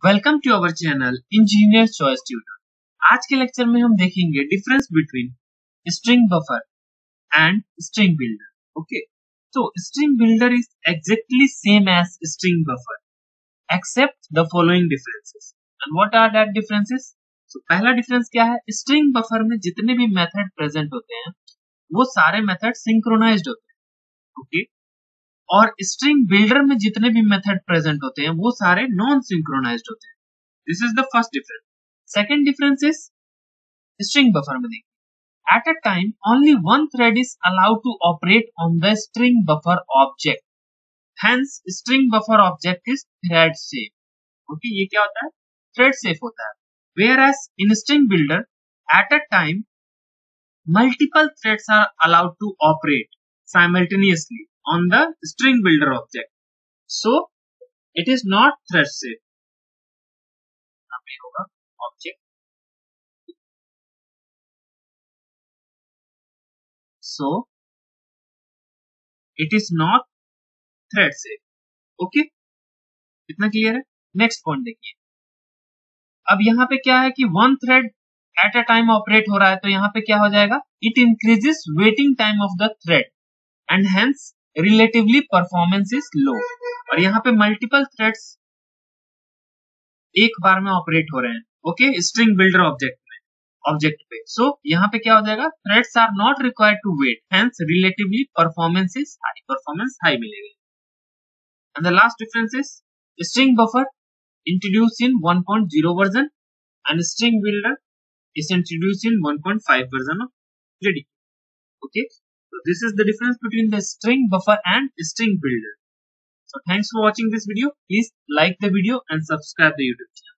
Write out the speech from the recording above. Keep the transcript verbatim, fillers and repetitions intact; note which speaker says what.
Speaker 1: Welcome to our channel engineer choice tutor. आज के lecture में हम देखेंगे difference between string buffer and string builder. Okay, तो string builder is exactly same as string buffer except the following differences. And what are that differences? तो पहला difference क्या है, स्ट्रिंग बफर में जितने भी मेथड प्रेजेंट होते हैं वो सारे मेथड सिंक्रोनाइज्ड होते हैं। ओके, और स्ट्रिंग बिल्डर में जितने भी मेथड प्रेजेंट होते हैं वो सारे नॉन सिंक्रोनाइज्ड होते हैं। This is the first difference. Second difference is string buffer में देखिए, at a time only one thread is allowed to operate on the string buffer object, hence string buffer object is thread safe. Okay, ये क्या होता है? Thread safe होता है। Whereas in string builder at a time multiple threads are allowed to operate simultaneously on the string builder object, so it is not thread safe. होगा object, so it is not thread safe. okay, इतना clear है? Next point देखिए, अब यहाँ पे क्या है कि one thread at a time operate हो रहा है, तो यहाँ पे क्या हो जाएगा, it increases waiting time of the thread and hence relatively performance is low. और यहाँ पे मल्टीपल थ्रेड्स एक बार में ऑपरेट हो रहे हैं। ओके, स्ट्रिंग बिल्डर ऑब्जेक्ट में ऑब्जेक्ट पे, सो so, यहाँ पे क्या हो जाएगा, threads are not required to wait, hence relatively performance is high, performance high मिलेगा। And the last difference is string buffer introduce in one point zero version and string builder is introduced in one point five version of J D K. Okay, so this is the difference between the string buffer and string builder. So thanks for watching this video. Please like the video and subscribe the YouTube channel.